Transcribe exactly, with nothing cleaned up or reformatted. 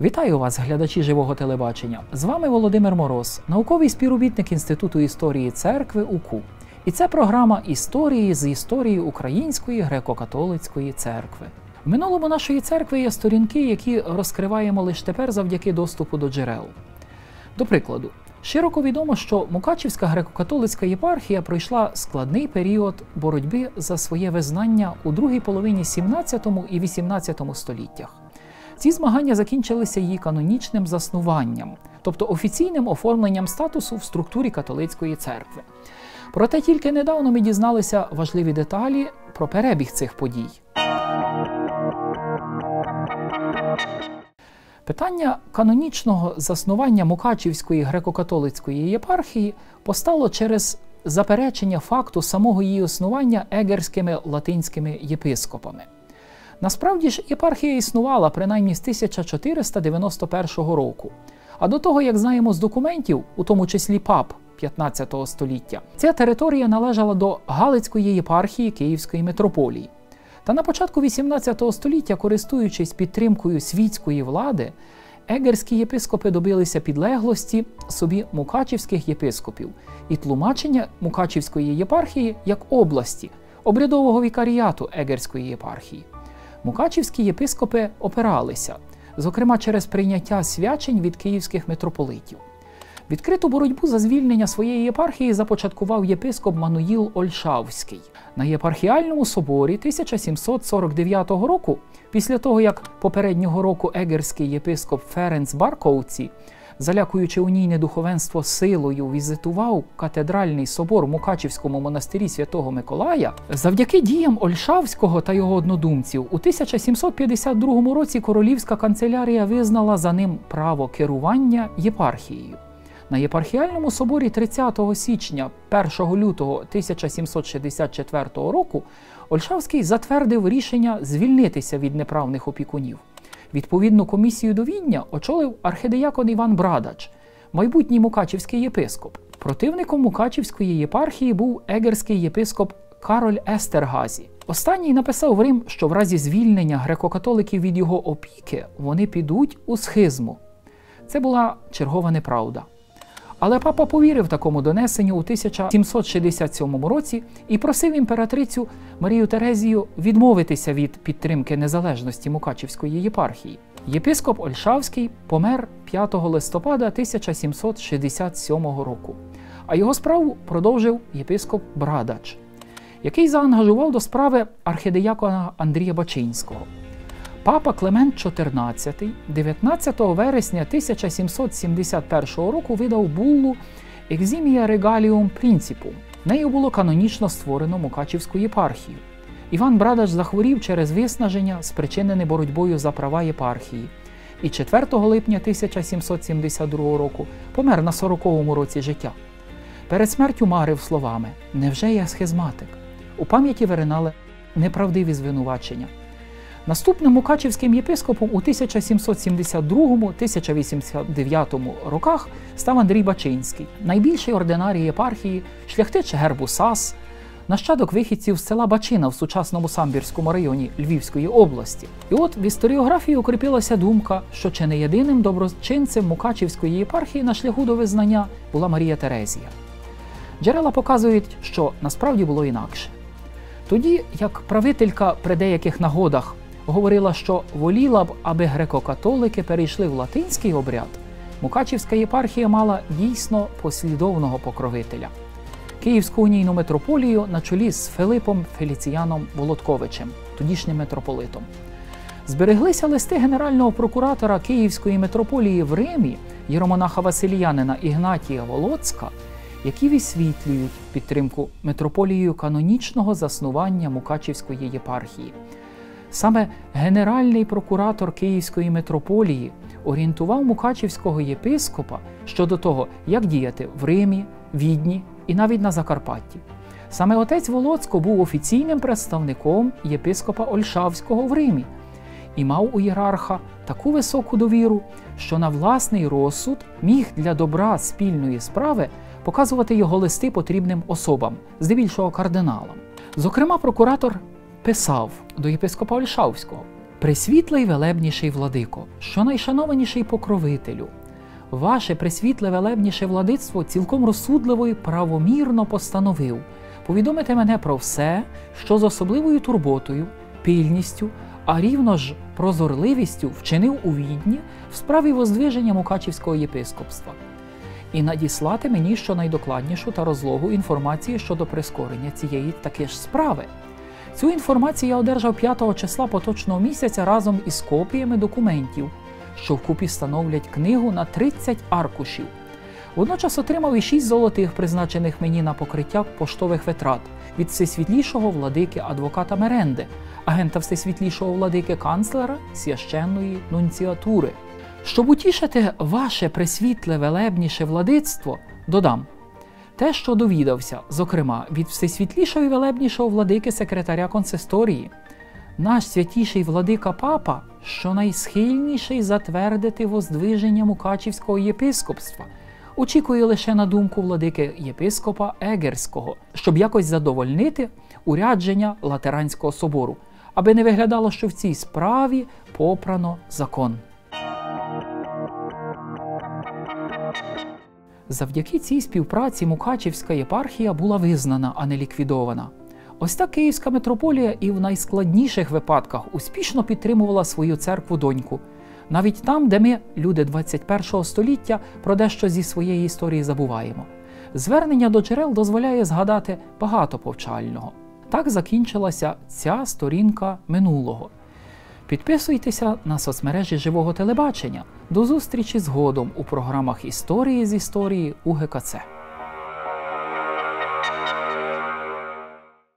Вітаю вас, глядачі живого телебачення! З вами Володимир Мороз, науковий співробітник Інституту історії церкви УКУ. І це програма історії з історії Української греко-католицької церкви. В минулому нашої церкви є сторінки, які розкриваємо лише тепер завдяки доступу до джерел. До прикладу, широко відомо, що Мукачівська греко-католицька єпархія пройшла складний період боротьби за своє визнання у другій половині сімнадцятого і вісімнадцятого століттях. Ці змагання закінчилися її канонічним заснуванням, тобто офіційним оформленням статусу в структурі католицької церкви. Проте тільки недавно ми дізналися важливі деталі про перебіг цих подій. Питання канонічного заснування Мукачівської греко-католицької єпархії постало через заперечення факту самого її існування егерськими латинськими єпископами. Насправді ж єпархія існувала принаймні з тисяча чотириста дев'яносто першого року, а до того, як знаємо з документів, у тому числі пап п'ятнадцятого століття, ця територія належала до Галицької єпархії Київської митрополії. Та на початку вісімнадцятого століття, користуючись підтримкою світської влади, егерські єпископи добилися підлеглості собі мукачівських єпископів і тлумачення Мукачівської єпархії як області, обрядового вікаріату егерської єпархії. Мукачівські єпископи опиралися, зокрема через прийняття свячень від київських митрополитів. Відкриту боротьбу за звільнення своєї єпархії започаткував єпископ Мануїл Ольшавський. На єпархіальному соборі тисяча сімсот сорок дев'ятого року, після того, як попереднього року егерський єпископ Ференц Барковці, залякуючи унійне духовенство силою, візитував катедральний собор в Мукачівському монастирі Святого Миколая, завдяки діям Ольшавського та його однодумців у тисяча сімсот п'ятдесят другому році королівська канцелярія визнала за ним право керування єпархією. На єпархіальному соборі тридцятого січня – першого лютого тисяча сімсот шістдесят четвертого року Ольшавський затвердив рішення звільнитися від неправних опікунів. Відповідну комісію до Відня очолив архидиякон Іван Брадач, майбутній мукачівський єпископ. Противником Мукачівської єпархії був егерський єпископ Кароль Естергазі. Останній написав в Рим, що в разі звільнення греко-католиків від його опіки вони підуть у схизму. Це була чергова неправда. Але папа повірив такому донесенню у тисяча сімсот шістдесят сьомому році і просив імператрицю Марію Терезію відмовитися від підтримки незалежності Мукачівської єпархії. Єпископ Ольшавський помер п'ятого листопада тисяча сімсот шістдесят сьомого року, а його справу продовжив єпископ Брадач, який заангажував до справи архидиякона Андрія Бачинського. Папа Климент чотирнадцятий дев'ятнадцятого вересня тисяча сімсот сімдесят першого року видав буллу «Eximia regalium principum». Нею було канонічно створено Мукачівську єпархію. Іван Брадач захворів через виснаження, спричинене боротьбою за права єпархії, і четвертого липня тисяча сімсот сімдесят другого року помер на сороковому році життя. Перед смертю марив словами «Невже я схизматик?». У пам'яті виринали неправдиві звинувачення. Наступним мукачівським єпископом у тисяча сімсот сімдесят другому — тисяча вісімсот дев'ятому роках став Андрій Бачинський, найбільший ординарій єпархії, шляхтич гербу Сас, нащадок вихідців з села Бачина в сучасному Самбірському районі Львівської області. І от в історіографії укріпилася думка, що чи не єдиним доброчинцем Мукачівської єпархії на шляху до визнання була Марія Терезія. Джерела показують, що насправді було інакше. Тоді, як правителька при деяких нагодах говорила, що воліла б, аби греко-католики перейшли в латинський обряд, Мукачівська єпархія мала дійсно послідовного покровителя – Київську унійну митрополію на чолі з Филипом Феліціяном Володковичем, тодішнім митрополитом. Збереглися листи генерального прокуратора Київської митрополії в Римі єромонаха Василіянина Ігнатія Волоцька, які висвітлюють підтримку митрополією канонічного заснування Мукачівської єпархії. Саме генеральний прокуратор Київської митрополії орієнтував мукачівського єпископа щодо того, як діяти в Римі, Відні і навіть на Закарпатті. Саме отець Волоцько був офіційним представником єпископа Ольшавського в Римі і мав у ієрарха таку високу довіру, що на власний розсуд міг для добра спільної справи показувати його листи потрібним особам, здебільшого кардиналам. Зокрема, прокуратор писав до єпископа Ольшавського: Пресвітлий велебніший владико, що найшанованіший покровителю, ваше пресвітле велебніше владицтво цілком розсудливо і правомірно постановив повідомити мене про все, що з особливою турботою, пильністю, а рівно ж прозорливістю вчинив у Відні в справі воздвиження Мукачівського єпископства, і надіслати мені щонайдокладнішу та розлогу інформацію щодо прискорення цієї таки ж справи. Цю інформацію я одержав п'ятого числа поточного місяця разом із копіями документів, що вкупі становлять книгу на тридцять аркушів. Водночас отримав і шість золотих, призначених мені на покриття поштових витрат від всесвітлішого владики адвоката Меренди, агента всесвітлішого владики канцлера священної нунціатури. Щоб утішити ваше пресвітле велебніше владицтво, додам те, що довідався, зокрема, від всесвітлішого і велебнішого владики секретаря консисторії, наш святіший владика Папа, що найсхильніший затвердити воздвиження Мукачівського єпископства, очікує лише на думку владики єпископа Егерського, щоб якось задовольнити урядження Латеранського собору, аби не виглядало, що в цій справі попрано закон. Завдяки цій співпраці Мукачівська єпархія була визнана, а не ліквідована. Ось так Київська митрополія і в найскладніших випадках успішно підтримувала свою церкву-доньку. Навіть там, де ми, люди двадцять першого століття, про дещо зі своєї історії забуваємо. Звернення до джерел дозволяє згадати багато повчального. Так закінчилася ця сторінка минулого. Підписуйтеся на соцмережі Живого телебачення. До зустрічі згодом у програмах «Історії з історії» у ге ка це.